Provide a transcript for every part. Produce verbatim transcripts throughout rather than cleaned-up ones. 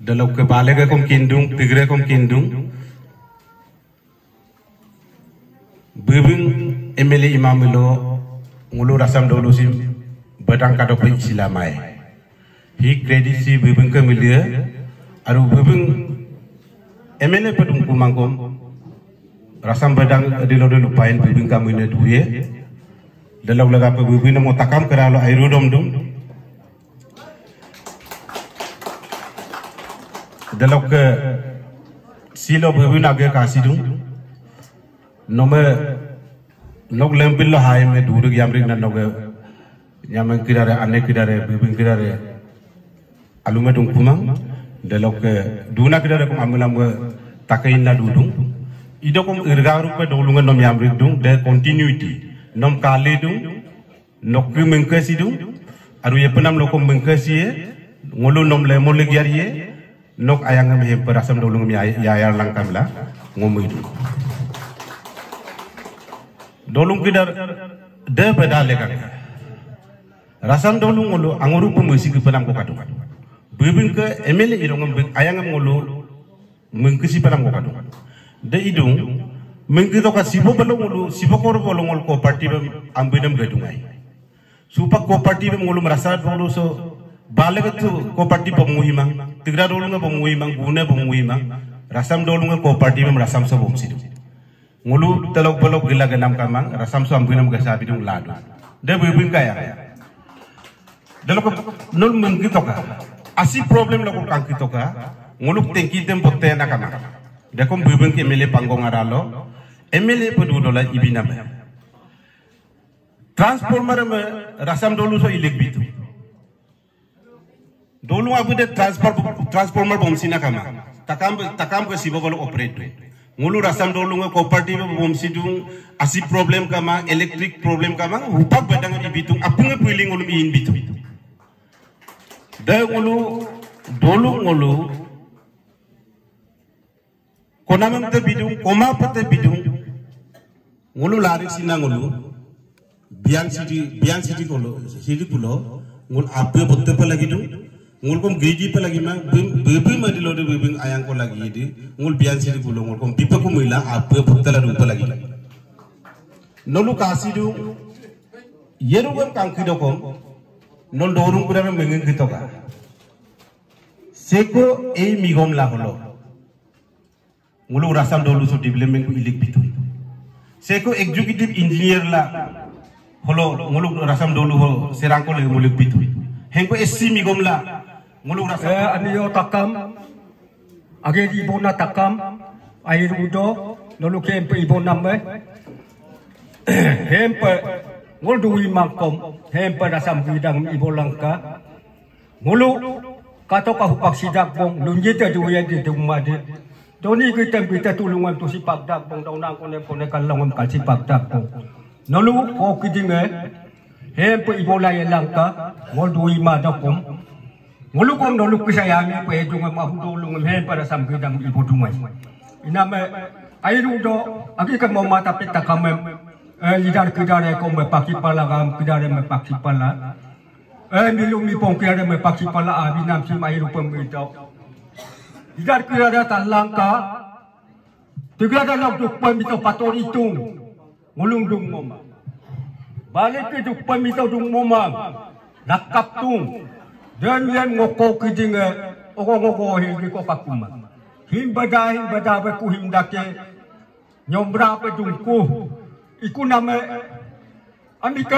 dalau ke bale ke kom kindung tigre kom kindung bebing emele imamilo ngulu rasam dulu sim badang kadok silamai hi kredit si bebing ke milia aru bebing emele pedung kumangkom rasam badang dilo dilo pain bebing kamu ini duye dalau laga pe bebing mo takam keralo airu dom dom dalau ke silo bebing age kasidung nome nok lempil lo hai me duru yamring na noge yamang kirare ane kirare bibing kirare alume dung kumang dalau ke duna kirare kum amulam ke takain na dudung ido kum irgaru pe dolungan nom yamring dung de continuity nom kali dung nok ku mengkasi dung aru ye penam lo kum mengkasi ngulu nom le molik yariye nok ayang me perasam dolung mi ayar langkamla ngomui dung dolung kidar de beda lega rasam dolung ngolo anguru pemisi ke penam ko kadu bibing ke emele irongam ayangam ngolo mengkisi penam ko kadu de idung mengki to ka sibo balo ngolo sibo kor balo ngol ko party bam ambinam gadungai supa ko party bam ngolo merasa dolo so balega tu ko party bam muhimang tigra dolunga bam muhimang guna bam muhimang rasam dolunga ko party bam rasam so bom sidu ngulu telok belok gila genam kamang rasam so ambinam gasa bidung ladu de bibing kaya delok nol mengki to ka asi problem lo ko kan ki to ka ngulu tengki tem botte na kamang de kom bibing ke mele pangong aralo emele pedu dola ibina me transformer me rasam dolu so ilik bitu dolu abu de transfer transformer bom sina kama takam takam ke sibo bolo operate ngulu rasam dolu nga cooperative bom sidung asi problem kama electric problem kama upak badang ibitung apunga piling ngulu in bitu de ngulu dolu ngulu konamam te bidung koma pate bidung ngulu lari sina ngulu bian city bian city kolo city pulo ngul ape botte pa lagi dung ngul kom griji pa lagi mang bebe madilo de bebe ayang ko lagi di ngul bian city pulo ngul kom pipa ko mila ape botte la dung pa lagi nolu kasi dung yeru gam kangki do kom nol dorung pura mengen gitu ka seko e migom la holo ngulu rasam dolu so development ko ilik bitu seko executive engineer la holo ngulu rasam dolu ho serang ko le mulik bitu hengko essi migom la ngulu rasam eh aniyo takam age di bona takam air udo nolu kempe ibona me hempe ngul duwi mangkom hempe rasam bidang ibolangka ngulu kato ka hupak sidak bong lunjita duwi di dumade doni kita kita tulungan tu si pagdak bong daw nang konem konem kalangom kal si pagdak bong nolu ko kidinge hempe ibola yelangka ngul duwi madakom ngulu kom nolu kisayami pe dunga mahudulung hempe rasam bidang ibodumai iname airu do aki ka mo mata pita kamem eh lidar kidare ko me pakipala gam kidare me pakipala eh milung mi pong kidare me pakipala abi nam si airu pemito lidar kidare talangka tiga dalam duk pemito patori tung ngulung dung moma balik ke duk pemito dung moma nakap tung dan yan ngoko kidinga oko ngoko hindi ko kakuma himbada himbada ba ku hindake nyombra pa dungku iku name amike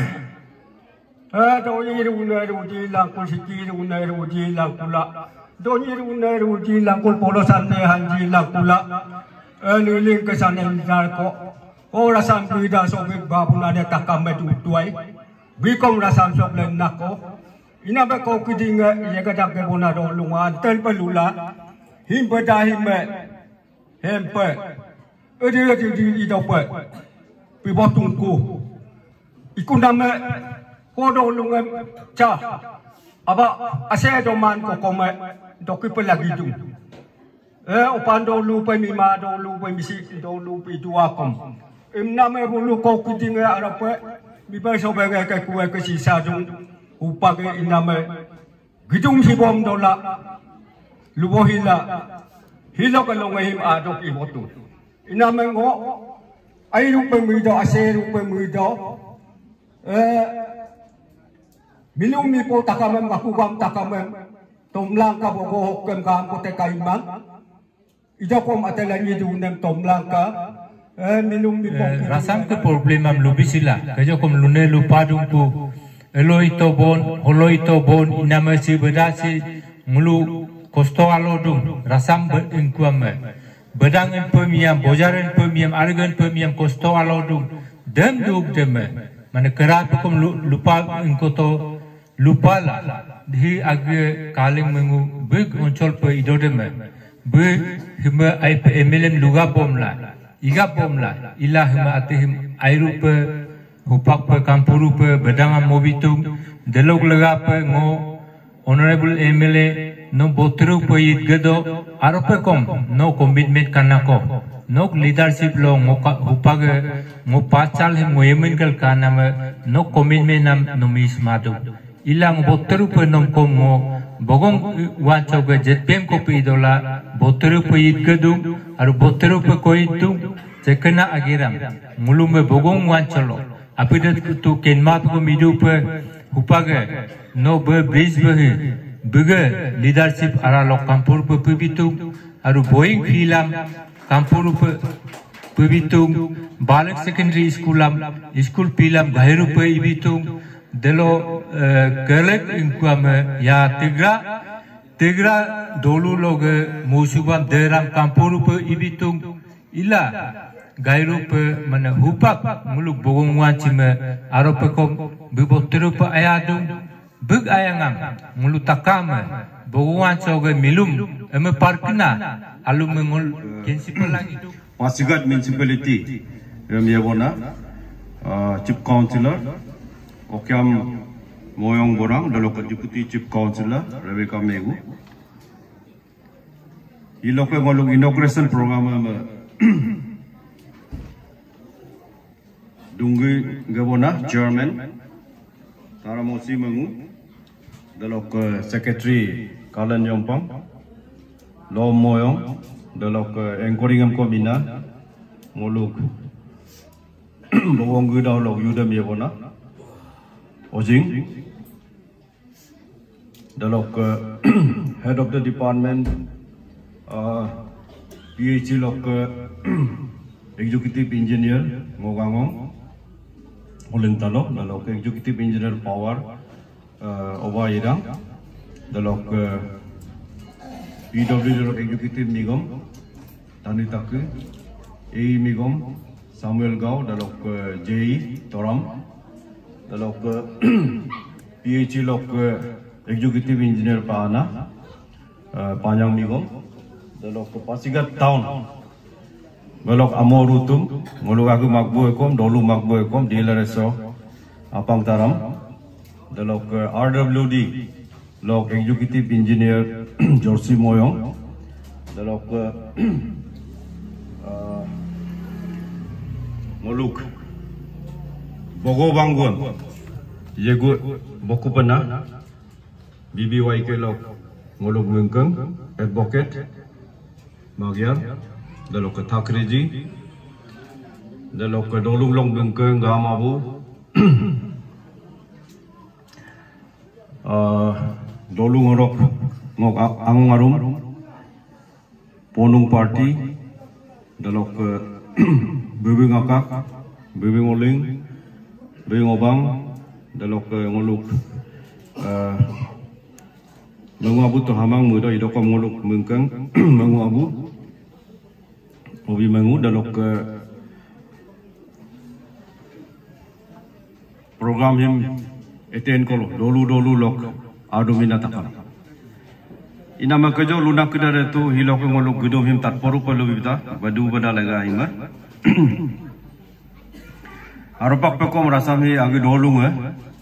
eh do yiru na ruji lang ko siki ru na ruji lang kula do yiru na ruji lang ko polosan ne hanji lang kula eh niling ke sana ndar ko ora san bida so be babuna de takame du tuai bikom rasan so len nako ina ba ko kidinga ye ga dak bona do lunga tel pelula himbada himbe hempe edi edi di idope pi botungku iku name kodo lungem cha aba ase do man ko kome do ki pelagi du eh opan do lu pe mi ma do lu pe mi si do lu pi dua kom im name bulu ko kidinga arape mi ba so be ke ku ke sisa dung upage iname gidung si bom dola lubo hila hila kalongahim adok ibotu inamengo ay rupemido ase rupemido eh milumi po takamem kakugam takamem tomlang ka bogo kem kam kote kaimang ida ko matelani dunem tomlang ka eh milumi po rasam ke problem am lubi sila kajo kom lune lupa dumpu eloi to bon holoi to bon inamasi bedasi mulu kosto alodum rasam ingkuame bedangan pemiam bojaran pemiam argan pemiam kosto alodum dem duk dem mana kerat kom lupa ingkoto lupa lah di age kaling mengu beg oncol pe idodem be hima ai pe emelem luga bom la iga bom la ilah hima atihim airu pe hupak pe kampuru pe bedanga mobitum delog lega pe ngo honorable M L A no botru pe it gedo arope kom no commitment karna ko no leadership lo ngo hupak ngo pachal him ngo yemen kal kana no commitment nam no mis madu ilang botru pe nom kom ngo bogong wancho ge jetpem ko pe idola botru pe it gedu aru botru pe ko itu cekena agiram mulume bogong wancholo apidat tu kenmat ko midu pe hupage no be bridge be bege leadership ara lo kampur pe pibitu aru boeing filam kampur pe pibitu balak secondary schoolam school pilam gairu pe ibitu delo kelek inkuame ya tigra tigra dolu loge musubam deram kampur pe ibitu ila gairu pe mana hupak muluk bogong wancime arope kom bibotero pe ayadum beg ayangam mulu takam bogong wancoge milum eme parkna alum mengol kensipa lagi Pasigat municipality Yabona chief councillor Okyam Moyong Borang the local deputy chief councillor Rebecca Megu I local ngolong inauguration program Dungi Gabona chairman Taramosi Mengu the local secretary Kalan Yompang Lo Moyong the local encoring Komina Moluk Bawang Guda Lo Yudam Yabona Ojing the local head of the department uh, PhD local executive engineer Ngogangong Olentalo, the local executive engineer power uh, Oba Irang, the local P W executive Migom, Tanitaku, A Migom, Samuel Gao, the local J E Toram, the local PhD local executive engineer Pana, uh, Panyang Migom, the local Pasigat town. Belok amorutum, ngulu aku makbu ekom, dolu makbu ekom, dealer eso, apang taram, the lok R W D, lok executive engineer Jorsi Moyong, the lok nguluk Bogo Bangguan, Yegu Bokupana, B B Y K lok nguluk Mungkeng, advocate, Magyar. The local Takriji, the local Dolung Long Dunker, Gamabu, Dolung Rock, Angarum, Ponung Party, the local Bubing Akak, Bubing Oling, Bing Obang, the local Moluk, Mangabu to Hamang, Muda, Idokam Moluk Munkang, Mangabu. Obi Mengu dalok program yang eten kolo dolu dolu lok adu minatakan. Ina makajo lunak kedara tu hilok ngolok gedom him tat poru palu bibita badu bada lega ima. Aropak pekom rasam hi agi dolu nge.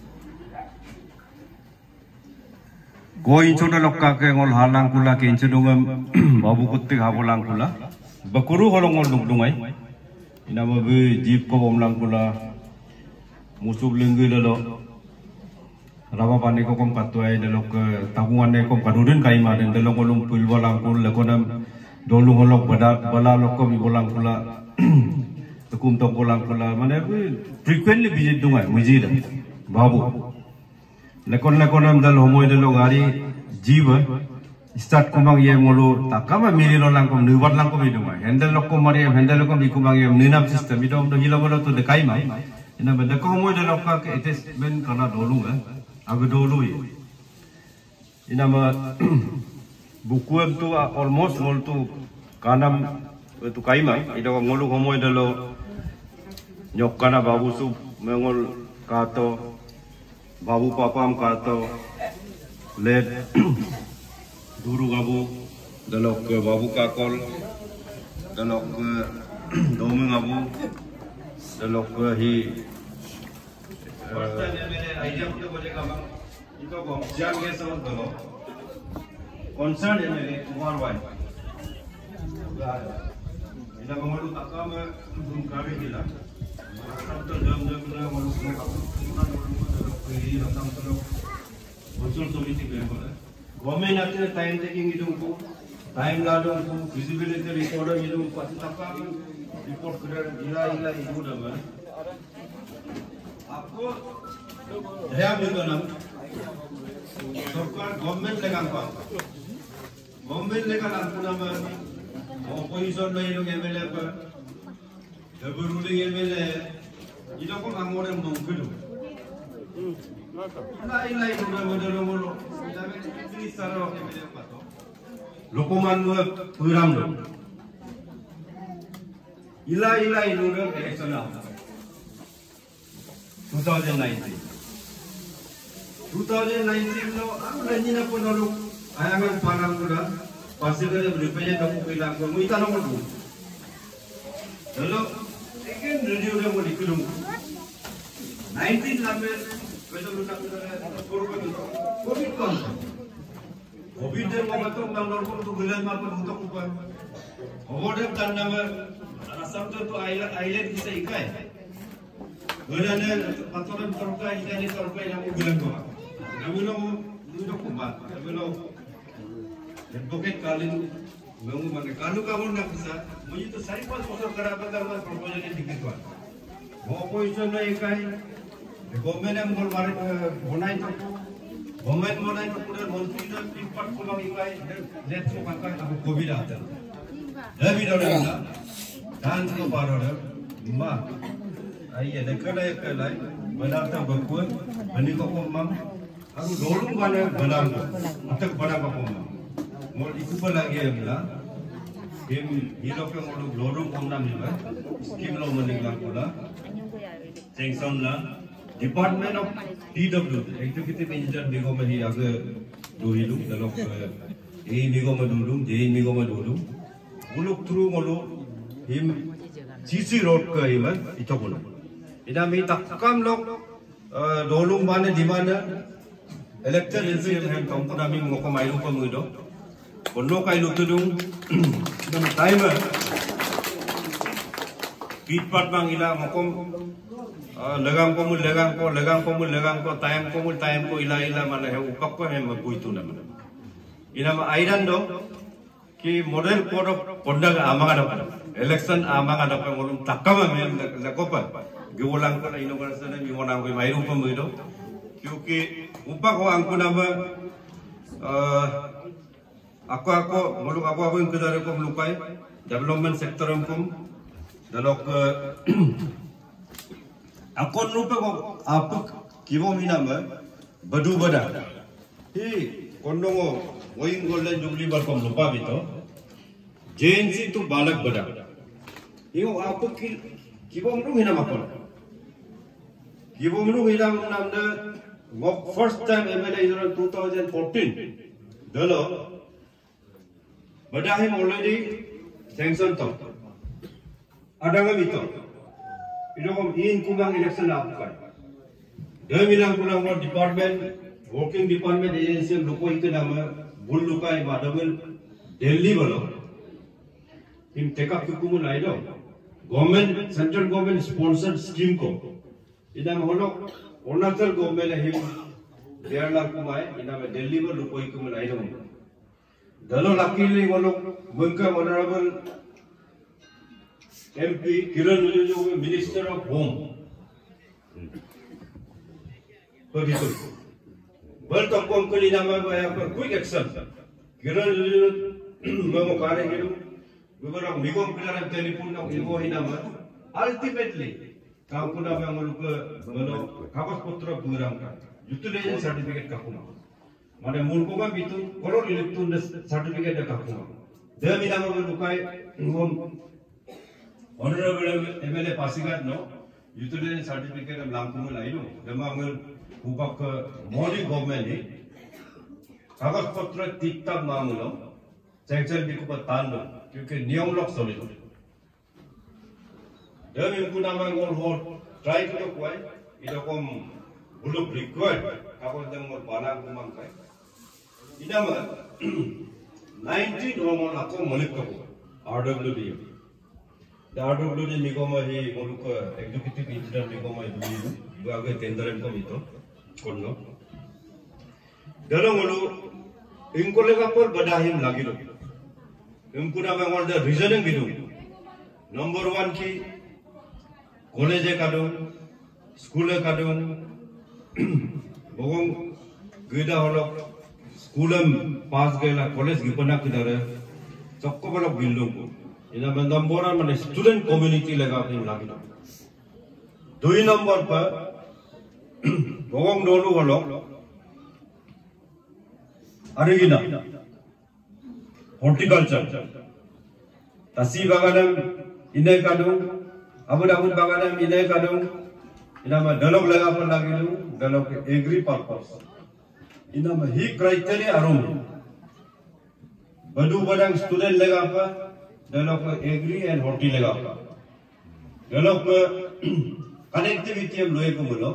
Goin choda lokka ke ngol halang kula ke incedungam babu kutik habolang kula. Bakuru holong ngol dungai, ina mabe jeep ko bomlang kula, musuk lengge lalo, Rawa pani ko kom katuai delok tabungan ne kom kadudin kaima den delok ulung pulwalang kul lekonam dolu holok bada bala lokom ibolang kula tukum to bolang kula mane frequently visit dungai mujid babu lekon lekonam dal homoy delok gari jiwa start kumang ye mulu takama mili lo langkom nubat langkom idungai handle lokom mari handle lokom ikumang ye ninam system idom do hilabolo to de kaima ina benda ko homoy delok ka ke ites ben kana dolung Aku dulu ya. Ini nama buku tu almost mul tu kanam tu kaima. Ini kalau ngulu homoy dalo nyok kana babu su mengol kato babu papam kato led duru gabu dalo ke babu kakol dalo ke domeng gabu dalo ke hi. First time idea pun boleh kamu itu kau jangan kesal dulu. Concern ini luar biasa. Ini kamu lu tak kamu belum kari kita. Sampai jam-jam kita malu kamu. Ini datang terus. Muncul komiti member. Government nanti time taking itu tu, time lalu tu, visibility report itu pasti tak kamu report kerja ila-ila itu dah. आपको ध्यान देना ना सरकार गवर्नमेंट लेकर आना गवर्नमेंट लेकर आना ना मैं ऑपोजिशन में ये लोग एमएलए पर जब रूलिंग एमएलए ये लोग को काम और मुमकिन हो ना इलाही लोग मदर लोग लोग इतनी सारा एमएलए पातो लोकमान लोग पुराम लोग इलाही इलाही लोग इलेक्शन आता twenty nineteen. twenty nineteen lo aku lagi nak pun lalu ayam yang panang kuda pasti kerja beripanya kamu bilang kamu ikan nomor dua. Lalu ikan radio yang mau dikirim. nineteen lamber betul betul kita korban itu covid kan. Covid dia mau betul betul normal tu bulan maupun untuk kuban. Covid dan nama asam tu tu island bisa ikai. Berada patoran terkai ini terkai yang bilang kau. Kami lo duduk kubat, kami lo advocate kalin mengu mana. Kalau kamu nak bisa, mungkin itu saya pun pasal kerabat kerabat proposal ini dikituan. Mau opposition lo ikai, government yang mau mari bonai tu, government bonai tu pun menteri dan pimpat pulang ikai, lihat tu pakai aku covid ada. Lebih dari itu, dan tu baru ada, mah. Ayah dekalai dekalai, benar tak berkuat, benih kau komam, aku dorong mana benar tu, untuk benar kau komam. Mul ikut lagi yang lah, game hero ke mulu dorong komam ni lah, skim lo meninggal pula, sanction lah, Department of D W, Executive Engineer ni kau mesti agak dulu, dalam ini ni kau mesti dulu, jadi ni kau mesti dulu, muluk through muluk, him C C road ke iman itu pun. Ina minta kam lok dolung mana di mana election isi yang kamu pun kami mengokom air lupa mudo, kono kai lupa dung, dengan timer, pitpat mangila mengokom legang komu legang ko legang komu legang ko time komu time ko ila ila mana he upak ko he mabu itu nama. Ina ma airan do ki model code of conduct amang ada election amang ada pengolong takama me lekopan. Giulang ko na inaugurasyon na yung mga mayroon pa mo ito. Kyuki upa ko ang ko nama ako ako muluk ako ako yung kadari ko melukay development sector ang kum dalok ako lupa ko apuk kibo minama badu bada hi kondo mo woying golden jubilee balkom lupa bito J N C tu balak bada iyo apuk kibo mo minama ko Kibo mulu hilang namda first time M L A is around twenty fourteen. Dalo, but I am already sanction to. Ada nggak itu? Itu kom in kumang election apa? Dia bilang pulang mau department, working department agency lupa itu nama bul luka ini badabel Delhi balo. Him take up kukumun aido. Government, central government sponsored scheme ko. Ida maholo Arunachal government him Biar lang kumai, ina me deliver lupoi kumen aidong. Dalo luckily ngolok mengka honorable M P Kiran Rijiju Minister of Home. Begitu. Bertokong kali nama apa quick action. Kiran Rijiju mengokare gitu. Beberapa minggu kemudian telefon nak ibu hinama. Ultimately, kau pun nama ngolok belum kapas putra berangkat. Utilization certificate kakuma. Mana mulkungan itu, kalau itu certificate dah kakuma. Dia minta orang lukai, ngom honorable M L A Pasigat no, utilization certificate am langkungan lain no. Dia mangal upak ke Modi government ni, kagas patra tiktak mangulo, cengceng biku patan no, क्योंकि नियम लोग सोले तो। dia minggu nama ngol hot try kita kuai, itu kom belum required, aku sedang ngol panang kumang kai. Ini nama nineteen orang aku malik tu R W D. R W D ni kau mahi ngoluk executive engineer ni kau mahi dulu, bagai tenderan kau itu, kono. Dalam ngoluk, ingkau lega per badahim lagi tu. Ingkau nama ngol dah reasoning gitu. Number one ki college kadung, school kadung. Bogong geda holok schoolam pass gela college gipana kidare chokko balok bildung ko ina bandamboran mane student community lega apni lagi dui number pa bogong dolu holok arigina horticulture tasi baganam ine kadung abud abud baganam ine kadung ina ma dalog lega par lagi lu dalog agree purpose ina ma hi criteria arum badu badang student lega apa dalog agree and horti lega apa dalog connectivity am loe ko mulo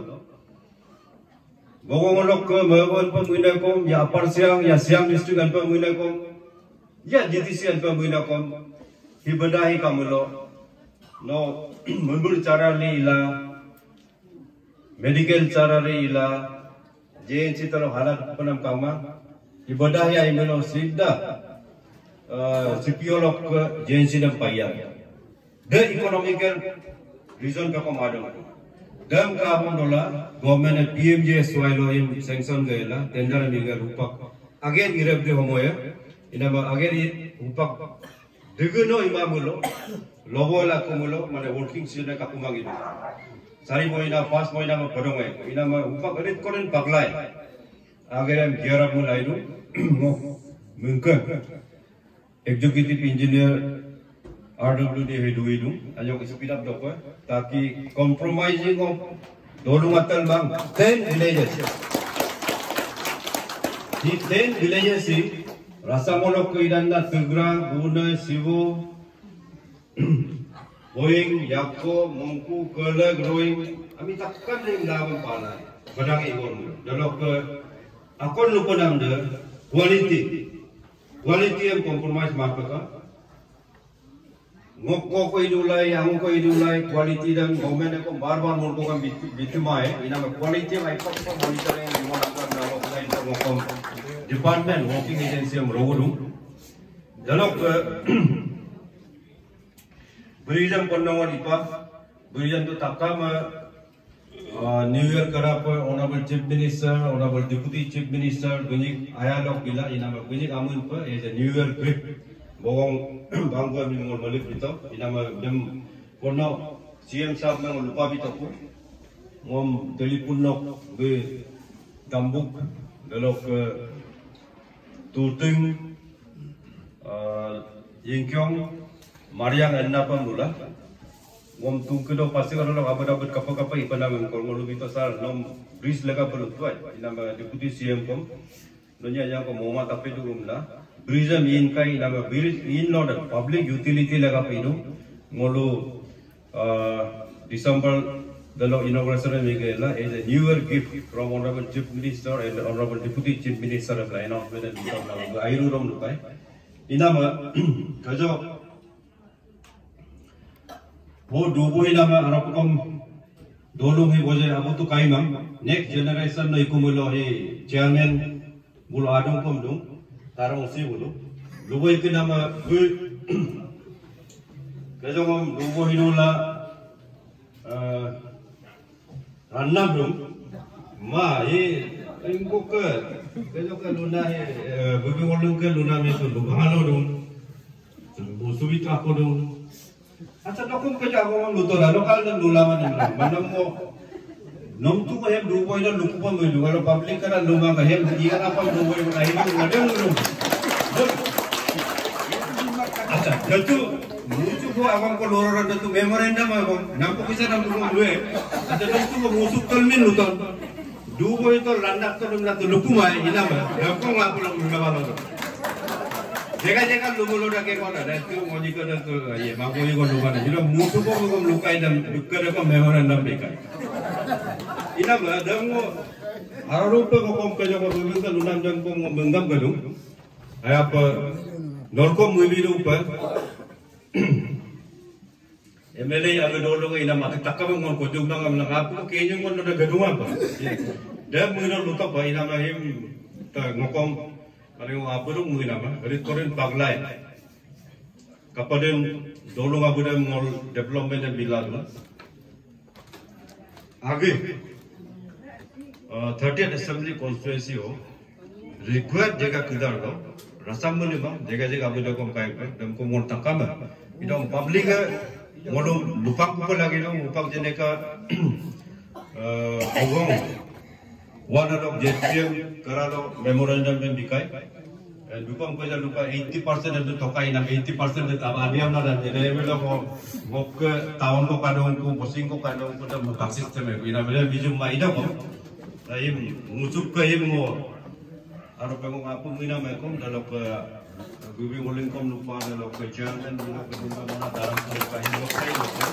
bogong lok ko mabon pa muina ko ya par siang ya siang district an pa muina ko ya D T C an pa muina ko hi badahi kamulo no munbur cara li ila medical cara re ila J N C talo halat panam kama ibadah ya imelo sidda C P O lok J N C dam paya the economical reason ka komado dam ka mondola government P M J S Y lo im sanction gaela tender miga rupak again irab de homoya inama again rupak deguno imamulo lobo la kumulo mane working season ka kumagi Sari moina pas moina ma padongai ina ma upak edit koren paglai ageram giarap mulai du mo mungkin executive engineer R W D hedu hedu ayo ke speed up dok taki compromising of dolu matal bang ten villages di ten villages si rasa molok ke idanda tegra guna sivo Boeing, Yako, Mongku, Kerla, Growing, kami takkan yang lawan panai. Padang ikon, dalam ke akon lupa nama quality, quality yang compromise market. Ngoko ko idulai, angu ko idulai, quality dan government ko bar-bar mulko kan bitu mai. Ina me quality mai ko ko monitoring di mana kan dalam ke ngoko department working agency yang rogu dalam ke Berijan penawar ipa, berijan tu takam New Year kerap honorable chief minister, honorable deputy chief minister, bunyi ayah lok bila inama bunyi kamu ipa is a New Year trip, bawang bangga minum malik itu, inama dem kono C M sahab nang lupa itu pun, ngom telefon nok be dambuk, dalok tuting, yingkyong Mariang enna pun mula, ngom tungkedo pasti kalau orang abad-abad kapal-kapal ipan nama kalau ngolu itu sal, nom bris lega perlu tuai, nama deputy C M kom, dunia yang kom Muhammad tapi dulu mula, bris am in kai nama bris in order public utility lega pidu, ngolu December dalam inauguration megela is a New Year gift from honorable chief minister and honorable deputy chief minister of the announcement and become airu rom lukai, inama kajo वो डूबो ही ना मैं अरब कम dolung he boje abu tu kaimang next generation no ikumulo he chairman bulo adong kom dong tarong si bulo lubo ikinama gu kajong lubo hinola ranam dong ma he ingko ke kajong ke luna he bubi ngolung ke luna me tu lubo halo dong lubo subit ako dong acha nokum ke jago mang luto la lokal dan lulaman ni manam mo nom tu ko hem du boy dan lupu pam lu kalau public kana luma ka hem dia apa du boy na hilang ngadeng lu acha jatu musuh ko awam ko loro dan tu memorandum abang nampu bisa nam lu lu acha nom tu ko musuh kalmin luton du boy to landak to dum na tu lupu mai ina ma ko ngapu lang lu balo Jaga-jaga lu mulu dah kekon ada tu mau jika dah tu ya mampu juga lu mana jadi musuh kau kau lukai dan lukai dah kau memorandum mereka. Ina mah dah mo harupa kau kau kerja kau berbeza lunan dan kau menggam galung. Ayah apa norkom muli lupa. M L A yang dulu ina mah tak kau mau kau jumpa kau nak apa kayaknya kau nak gedung apa. Dah mula lupa apa ina mah him tak ngokom Kalau apa tu mungkin apa? Dari koren paglai. Kapaden dolong apa dah mall development dan bilal lah. Agi thirtieth Assembly constituency ho required jaga kedar lo. Rasam mana bang? Jaga jaga apa dah kau kaya kau dan kau mau takam. Itu public mau lupa apa lagi lo lupa jenis ka ogong. One of J P M kerana memorandum yang dikai, lupa mungkin lupa eighty percent itu tokai nak eighty percent itu apa dia mana dan jadi mereka ko ko ke tahun ko kadang ko posing ko kadang ko dah muka sistem itu, ina mereka bijum mai dah ko, tapi musuh ke ini mo, aru pengung apa mina mereka dalam ke gubi nguling kom lupa dalam ke jangan dalam ke lupa mana dalam ko kai lupa itu,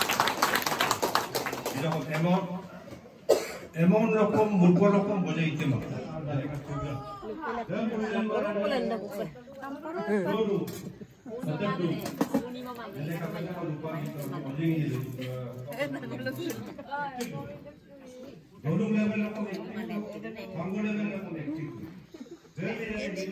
ina ko emon Emon lokom mulko lokom boja itima. Bulan dah buka. Dulu. Setiap dulu. Jadi kakaknya lupa itu boja ini. Dulu level lokom. Manggo level lokom. Jadi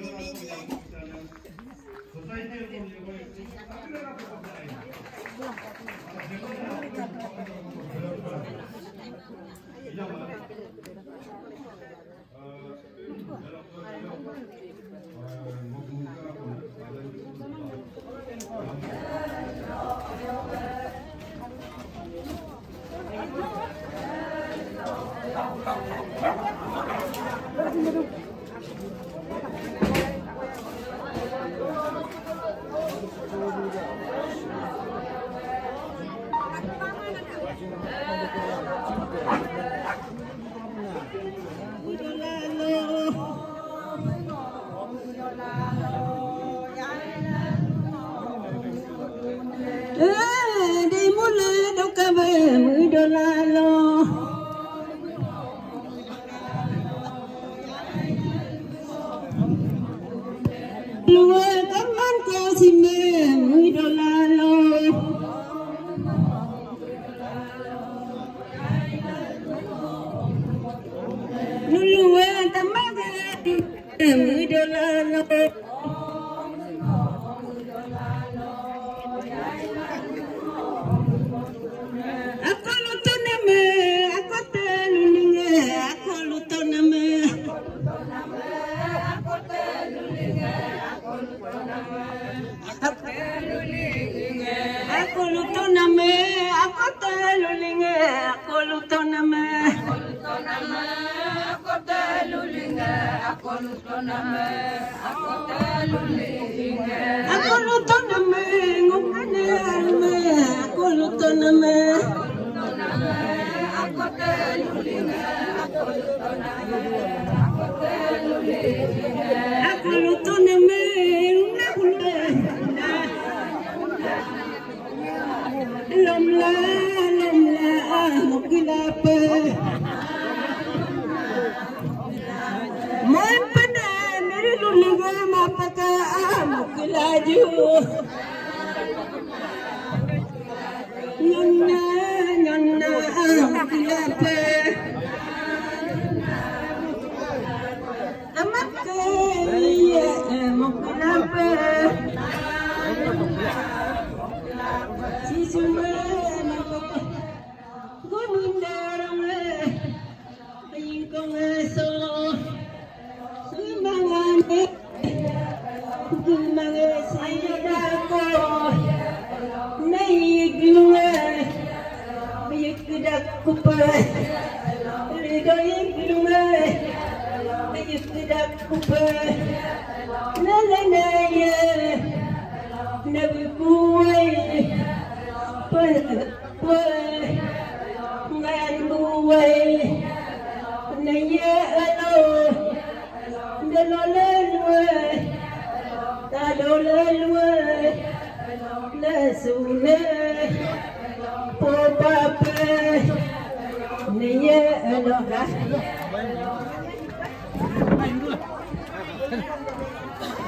Nyonna nyonna Gimana saya dako naik lunga biar kedak kupai lidoi lunga biar kedak kupai nalanaya nabi kuai pai pai ngan kuai naya alo dalolan Tadolal la sune po papa niya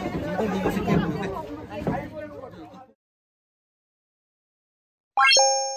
ano